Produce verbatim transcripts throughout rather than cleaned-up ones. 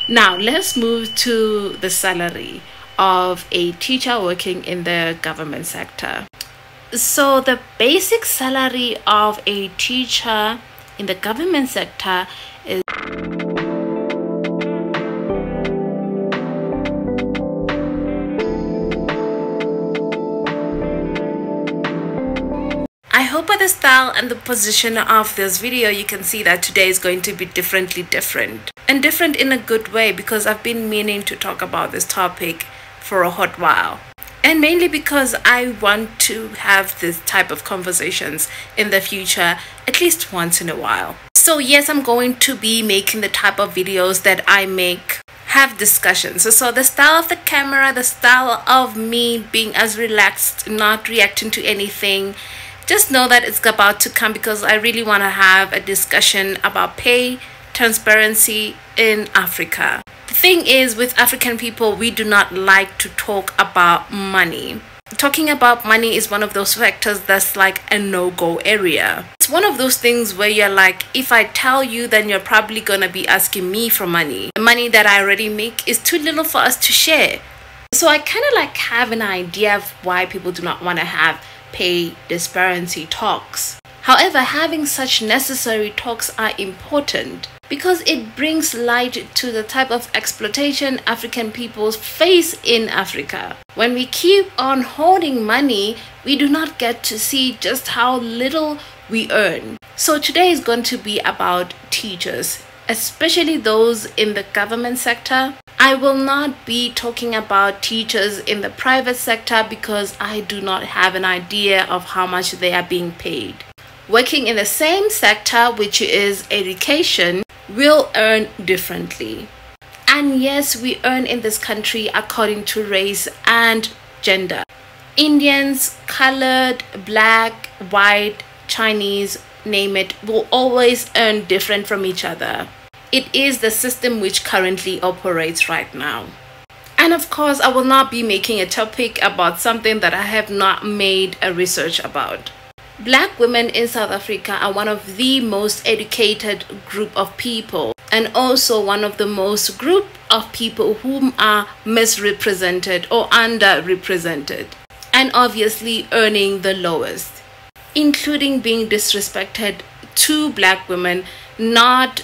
Now let's move to the salary of a teacher working in the government sector. So the basic salary of a teacher in the government sector is I hope by the style and the position of this video you can see that today is going to be differently different, and different in a good way, because I've been meaning to talk about this topic for a hot while, and mainly because I want to have this type of conversations in the future, at least once in a while. So yes, I'm going to be making the type of videos that I make have discussions. So, so the style of the camera, the style of me being as relaxed, not reacting to anything, just know that it's about to come, because I really want to have a discussion about pay transparency in Africa. The thing is, with African people, we do not like to talk about money. Talking about money is one of those factors that's like a no-go area. It's one of those things where you're like, if I tell you, then you're probably gonna be asking me for money. The money that I already make is too little for us to share. So I kind of like have an idea of why people do not want to have pay disparity talks. However, having such necessary talks are important because it brings light to the type of exploitation African peoples face in Africa. When we keep on hoarding money, we do not get to see just how little we earn. So today is going to be about teachers, especially those in the government sector. I will not be talking about teachers in the private sector because I do not have an idea of how much they are being paid. Working in the same sector, which is education, will earn differently. And yes, we earn in this country according to race and gender. Indians, colored, black, white, Chinese, name it, will always earn different from each other. It is the system which currently operates right now. And of course, I will not be making a topic about something that I have not made a research about. Black women in South Africa are one of the most educated group of people, and also one of the most group of people whom are misrepresented or underrepresented, and obviously earning the lowest, including being disrespected to black women, not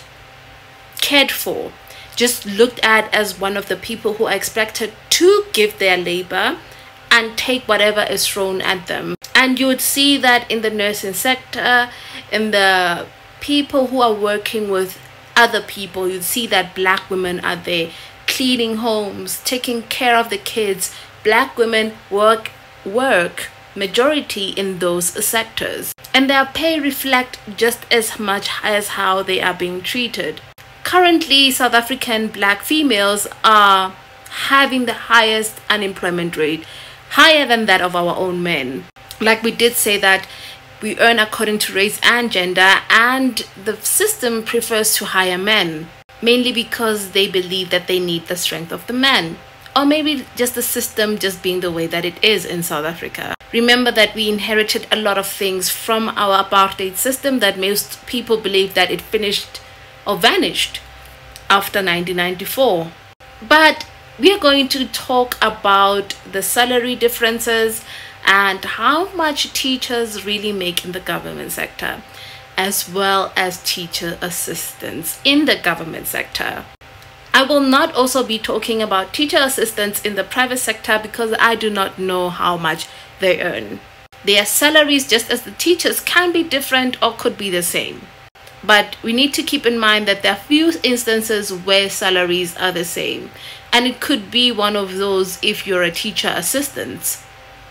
cared for, just looked at as one of the people who are expected to give their labor and take whatever is thrown at them. And you would see that in the nursing sector, in the people who are working with other people, you'd see that black women are there cleaning homes, taking care of the kids. Black women work work majority in those sectors, and their pay reflect just as much as how they are being treated. Currently, South African black females are having the highest unemployment rate, higher than that of our own men. Like we did say that we earn according to race and gender, and the system prefers to hire men, mainly because they believe that they need the strength of the man, or maybe just the system just being the way that it is in South Africa. Remember that we inherited a lot of things from our apartheid system that most people believe that it finished or vanished after nineteen ninety-four. But we are going to talk about the salary differences and how much teachers really make in the government sector, as well as teacher assistants in the government sector. I will not also be talking about teacher assistants in the private sector because I do not know how much they earn. Their salaries, just as the teachers, can be different or could be the same. But we need to keep in mind that there are few instances where salaries are the same. And it could be one of those if you're a teacher assistant.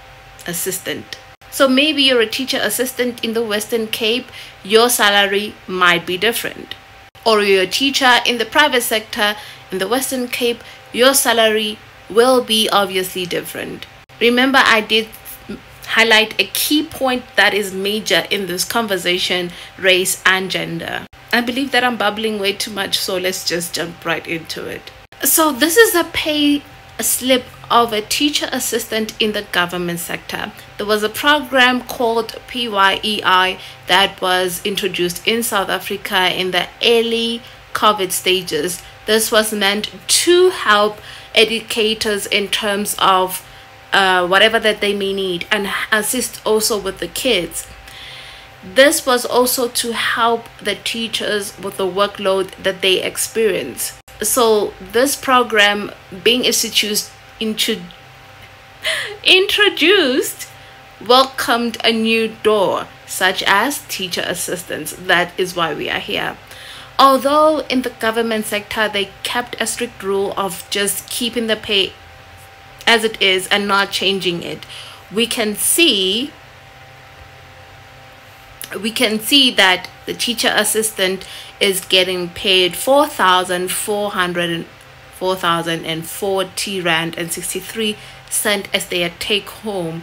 assistant. So maybe you're a teacher assistant in the Western Cape, your salary might be different. Or you're a teacher in the private sector in the Western Cape, your salary will be obviously different. Remember, I did highlight a key point that is major in this conversation: race and gender. I believe that I'm babbling way too much, so let's just jump right into it. So this is a pay slip of a teacher assistant in the government sector. There was a program called P Y E I that was introduced in South Africa in the early COVID stages This was meant to help educators in terms of uh, whatever that they may need, and assist also with the kids. This was also to help the teachers with the workload that they experience. So this program being introduced into introduced welcomed a new door, such as teacher assistants. That is why we are here. Although in the government sector they kept a strict rule of just keeping the pay as it is and not changing it, we can see we can see that the teacher assistant is getting paid four thousand four hundred four thousand forty rand and sixty-three cent as their take home.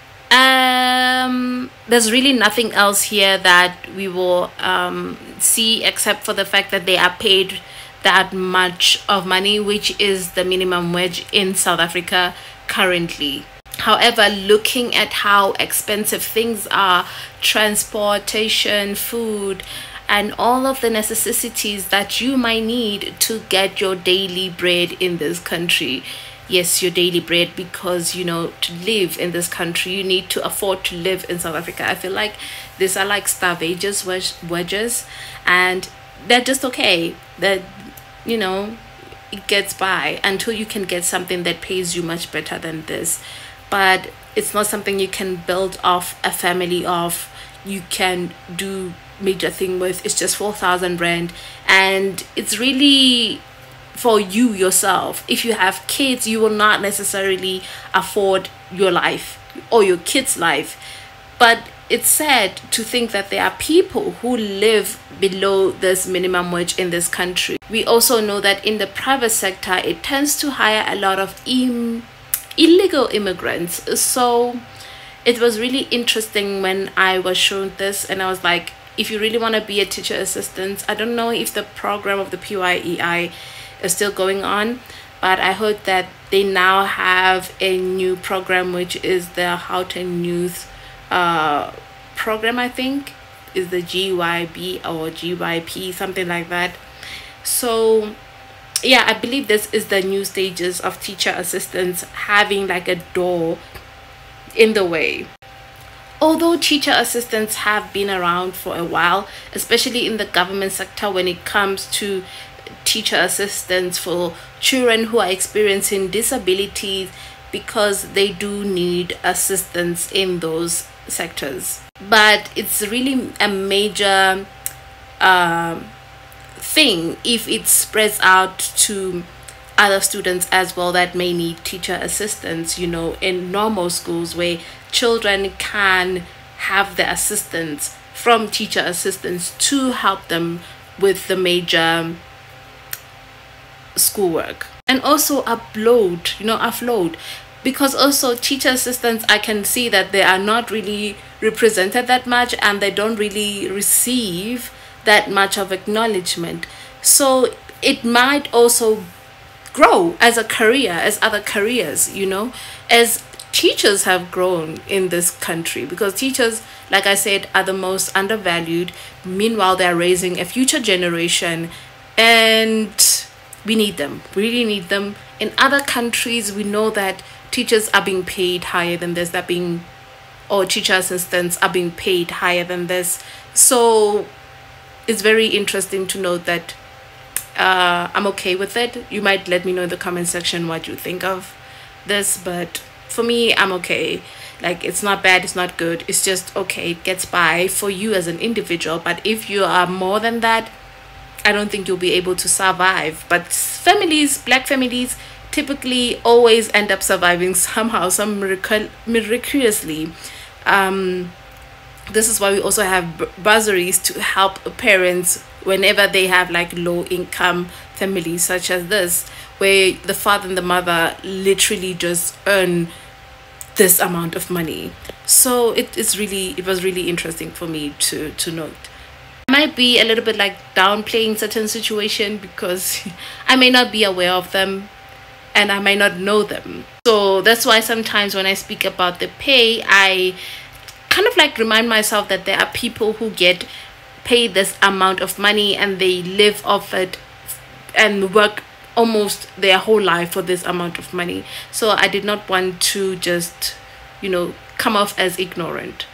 Um there's really nothing else here that we will um see except for the fact that they are paid that much of money, which is the minimum wage in South Africa currently. However, looking at how expensive things are, transportation, food, and all of the necessities that you might need to get your daily bread in this country. Yes, your daily bread, because you know, to live in this country you need to afford to live in South Africa. I feel like these are like starvages wedges, and they're just okay. That, you know, it gets by until you can get something that pays you much better than this. But it's not something you can build off a family of, you can do major thing with. It's just four thousand rand, and it's really for you yourself. If you have kids, you will not necessarily afford your life or your kids' life. But it's sad to think that there are people who live below this minimum wage in this country. We also know that in the private sector it tends to hire a lot of im illegal immigrants. So it was really interesting when I was shown this, and I was like, if you really want to be a teacher assistant, I don't know if the program of the P Y E I is still going on, but I heard that they now have a new program, which is the Gauteng Youth uh program. I think is the G Y B or G Y P, something like that. So yeah, I believe this is the new stages of teacher assistants having like a door in the way. Although teacher assistants have been around for a while, especially in the government sector, when it comes to teacher assistants for children who are experiencing disabilities, because they do need assistance in those sectors. But it's really a major uh, thing if it spreads out to other students as well that may need teacher assistance, you know, in normal schools where children can have the assistance from teacher assistants to help them with the major schoolwork. And also upload, you know, upload, because also teacher assistants, I can see that they are not really represented that much, and they don't really receive that much of acknowledgement. So it might also grow as a career, as other careers, you know, as teachers have grown in this country, because teachers, like I said, are the most undervalued. Meanwhile, they're raising a future generation, and we need them. We really need them. In other countries, we know that teachers are being paid higher than this. They're being, or teacher assistants are being paid higher than this. So it's very interesting to note that uh, I'm okay with it. You might let me know in the comment section what you think of this, but for me, I'm okay. Like, it's not bad, it's not good, it's just okay. It gets by for you as an individual. But if you are more than that, I don't think you'll be able to survive. But families, black families, typically always end up surviving somehow, some miracle miraculously. Um, this is why we also have bursaries to help parents whenever they have like low income families such as this, where the father and the mother literally just earn this amount of money. So it is really, it was really interesting for me to to note. I might be a little bit like downplaying certain situation because I may not be aware of them and I might not know them. So that's why sometimes when I speak about the pay, I kind of like remind myself that there are people who get paid this amount of money and they live off it and work almost their whole life for this amount of money. So I did not want to just, you know, come off as ignorant.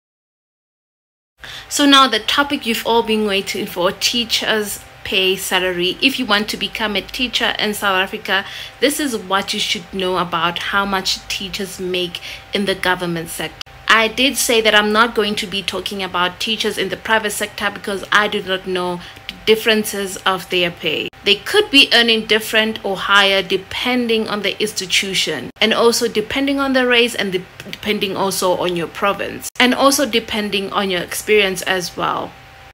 So now the topic you've all been waiting for: teachers pay salary. If you want to become a teacher in South Africa, this is what you should know about how much teachers make in the government sector. I did say that I'm not going to be talking about teachers in the private sector because I do not know the differences of their pay. They could be earning different or higher depending on the institution, and also depending on the race, and de depending also on your province, and also depending on your experience as well.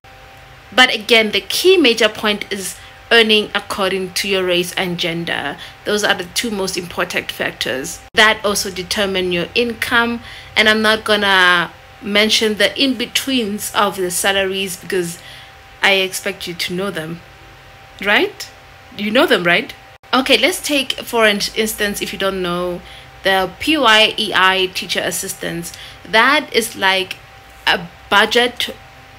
But again, the key major point is earning according to your race and gender. Those are the two most important factors that also determine your income. And I'm not gonna mention the in-betweens of the salaries because I expect you to know them, right? You know them, right? Okay, let's take for an instance, if you don't know, the P Y E I teacher assistants. That is like a budget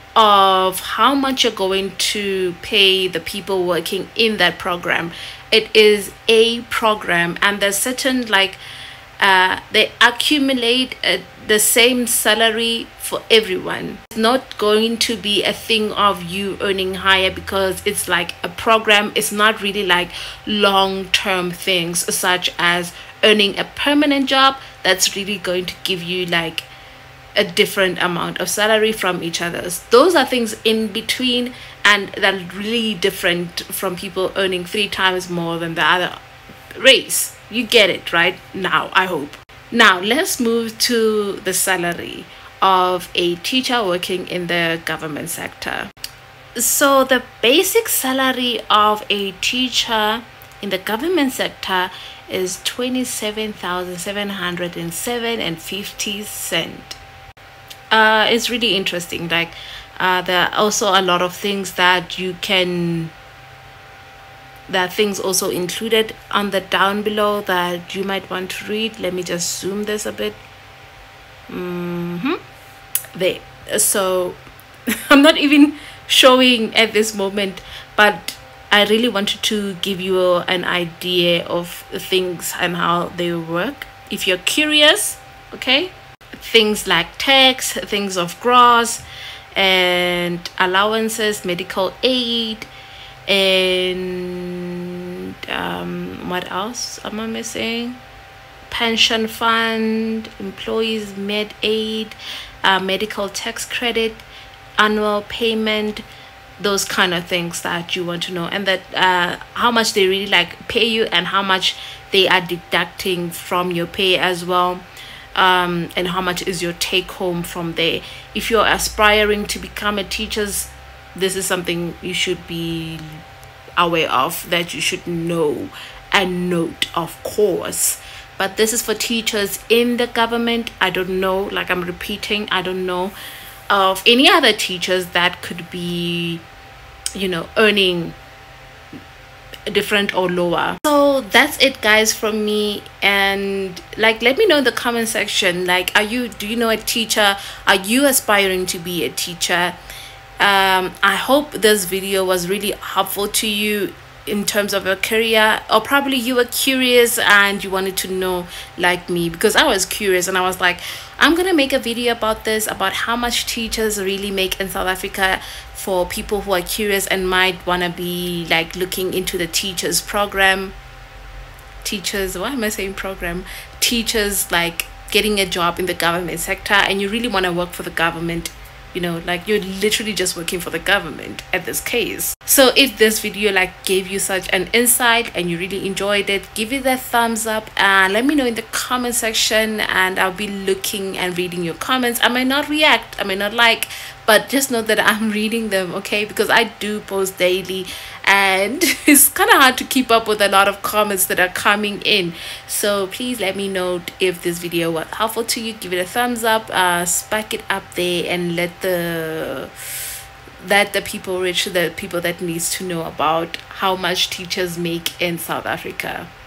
of how much you're going to pay the people working in that program. It is a program, and there's certain like uh they accumulate uh, the same salary for everyone. It's not going to be a thing of you earning higher because it's like a program. It's not really like long-term things such as earning a permanent job that's really going to give you like a different amount of salary from each other's. Those are things in between, and that are really different from people earning three times more than the other race. You get it right now, I hope. Now let's move to the salary of a teacher working in the government sector. So the basic salary of a teacher in the government sector is twenty-seven thousand seven hundred seven and fifty cents. Uh, it's really interesting. Like uh, there are also a lot of things that you can, there are things also included on the down below that you might want to read. Let me just zoom this a bit. Mm-hmm. There. So I'm not even showing at this moment, but I really wanted to give you an idea of things and how they work if you're curious. Okay, things like tax, things of gross, and allowances, medical aid, and um what else am I missing? Pension fund, employees med aid, uh, medical tax credit, annual payment, those kind of things that you want to know, and that uh how much they really like pay you and how much they are deducting from your pay as well. Um, and how much is your take home from there. If you're aspiring to become a teacher, this is something you should be aware of, that you should know and note, of course. But this is for teachers in the government. I don't know, like I'm repeating, I don't know of any other teachers that could be, you know, earning different or lower. So that's it guys from me, and like let me know in the comment section, like are you do you know a teacher? Are you aspiring to be a teacher? um I hope this video was really helpful to you in terms of your career, or probably you were curious and you wanted to know like me, because I was curious and I was like, I'm gonna make a video about this, about how much teachers really make in South Africa, for people who are curious and might want to be like looking into the teachers program. Teachers, why am I saying program? Teachers, like getting a job in the government sector, and you really want to work for the government, you know, like you're literally just working for the government at this case. So if this video like gave you such an insight and you really enjoyed it, give it a thumbs up and let me know in the comment section, and I'll be looking and reading your comments. I might not react, I might not like, but just know that I'm reading them, okay? Because I do post daily and it's kind of hard to keep up with a lot of comments that are coming in. So please let me know if this video was helpful to you. Give it a thumbs up, uh spike it up there, and let the that the people reach the people that needs to know about how much teachers make in South Africa.